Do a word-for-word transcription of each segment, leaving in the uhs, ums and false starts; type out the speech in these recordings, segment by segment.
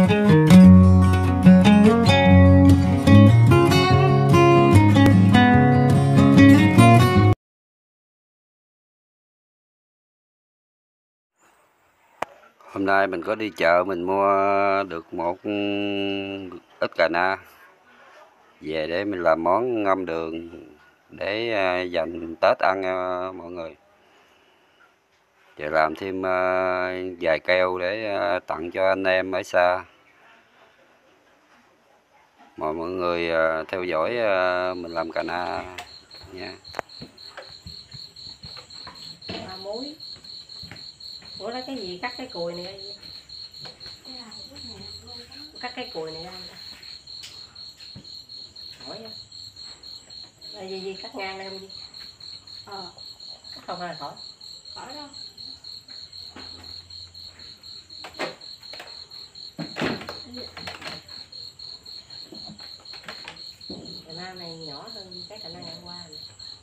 Hôm nay mình có đi chợ, mình mua được một ít cà na về để mình làm món ngâm đường để dành Tết ăn mọi người. Và làm thêm vài keo để tặng cho anh em ở xa. Mời mọi người theo dõi mình làm cà na nha. À, muối. Ủa lấy cái gì cắt cái cùi này ra? Cắt cái cùi này ra. Hỏi á. Là gì gì cắt ngang đây không gì? Ờ. Cắt không hay là khỏi? Khỏi đâu. Cà na này nhỏ hơn cái cà na ngày hôm qua này.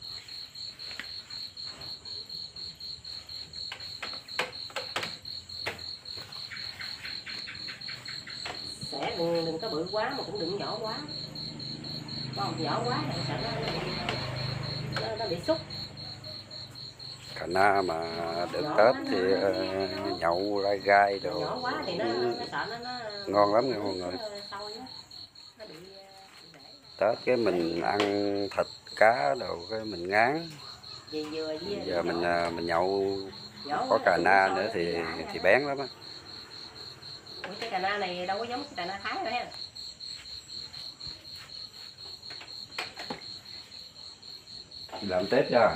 Sẽ đừng, đừng có bự quá mà cũng đừng nhỏ quá. Còn nhỏ quá thì sợ nó, nó, nó bị xúc. Cà na mà được nhỏ Tết thì nó, nhậu lai gai đồ. Nhỏ quá thì nó, nó sợ nó, nó ngon lắm nha mọi người. Nó bị, Tết cái mình ăn thịt cá đồ cái mình ngán. Vừa, giờ mình mình nhậu có cà na nữa thì thì bén lắm á. Ủa, cái cà na này đâu có giống cái cà na Thái nữa ha. Làm Tết cho.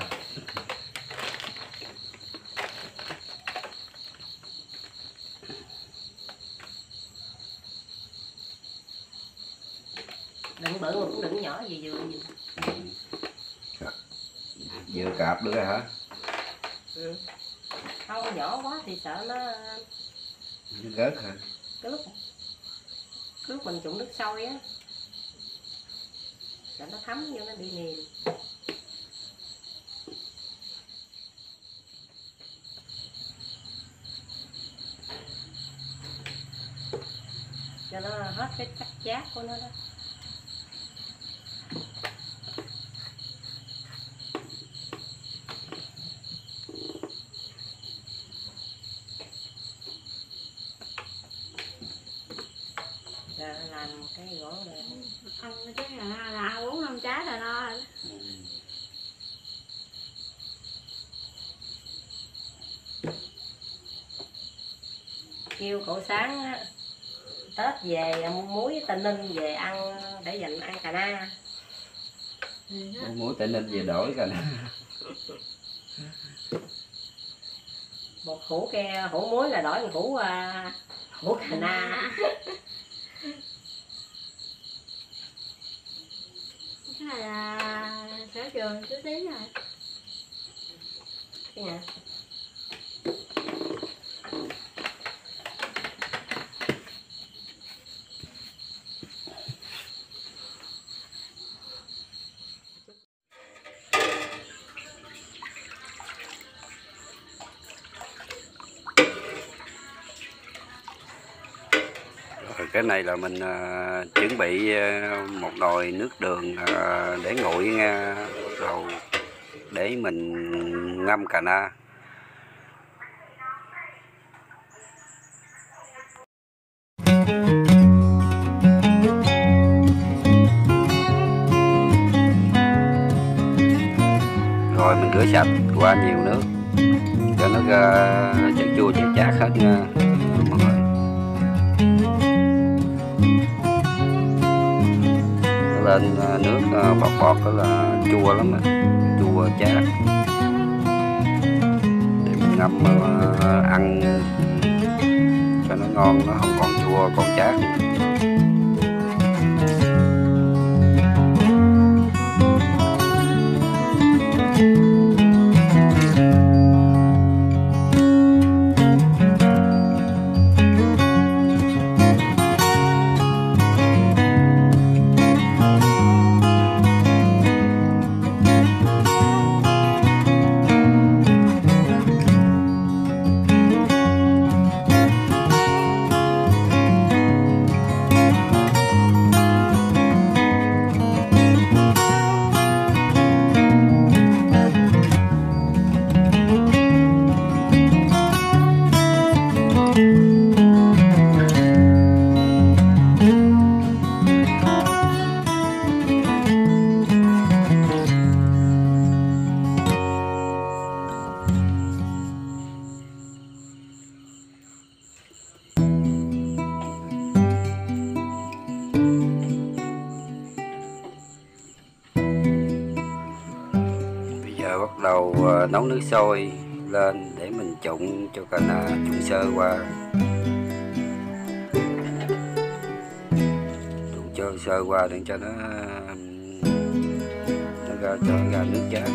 Đừng bự mà cũng đừng nhỏ gì vừa vừa. Vừa cạp nữa hả? Ừ. Không nhỏ quá thì sợ nó nó rớt hả? Cái lúc cái lúc mình trụng nước sôi á là nó thấm vô nó bị mềm. Cho nó hết cái chắc chát của nó đó. Rồi làm cái gỗ này ăn cái là là bốn năm trái là no rồi. Kêu cậu Sáng á, Tết về mua muối Tây Ninh về ăn để dành ăn cà na. Mua muối Tây Ninh về đổi cà na. Một hũ ke hũ muối là đổi một hũ uh, hũ cà na. Cái này là sở trường chú tí rồi. Cái nhà. Cái này là mình uh, chuẩn bị uh, một nồi nước đường uh, để nguội nha, rồi để mình ngâm cà na. Rồi mình rửa sạch qua nhiều nước cho nó uh, chảy chua chảy chát hết nha mọi người. Lên nước bọt bọt đó là chua lắm á, chua chát để mình ngâm ăn cho nó ngon, nó không còn chua còn chát. giờ nấu nước sôi lên để mình trụng cho cà na, trụng sơ qua, trụng cho sơ qua để cho nó nó ra cho ra nước chát.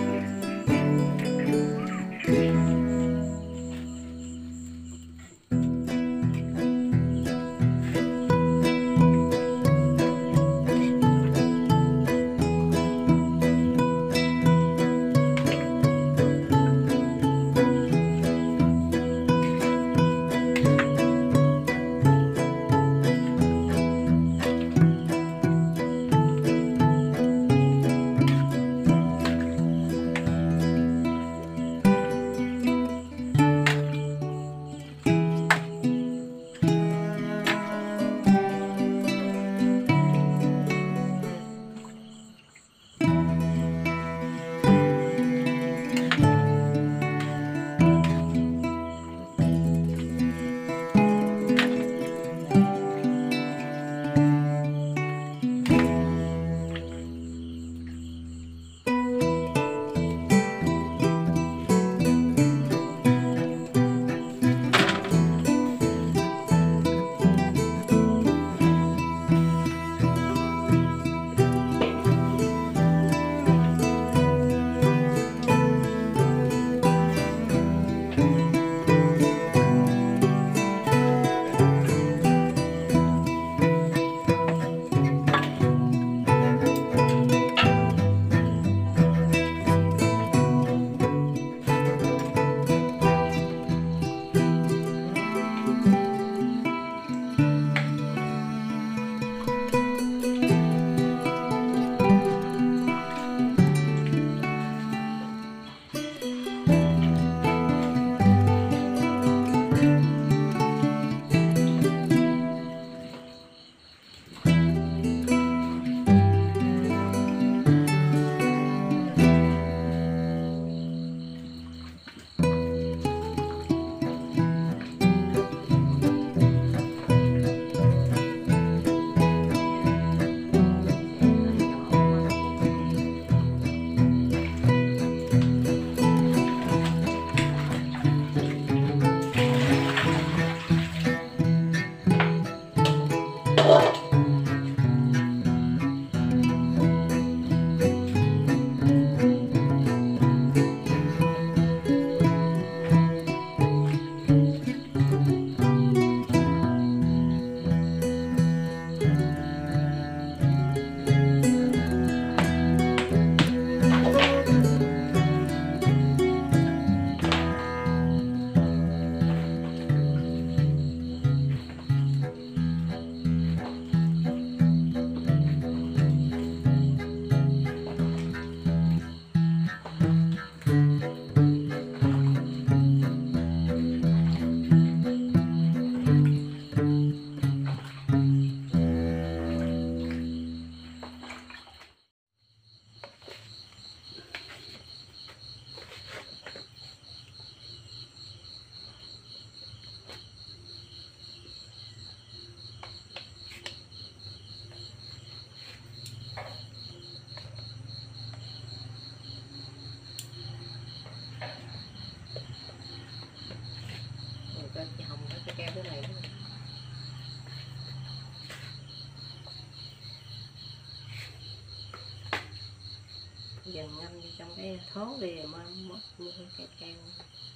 Keo cái này dần ngâm vô trong cái thố đi rồi mới mất cái keo.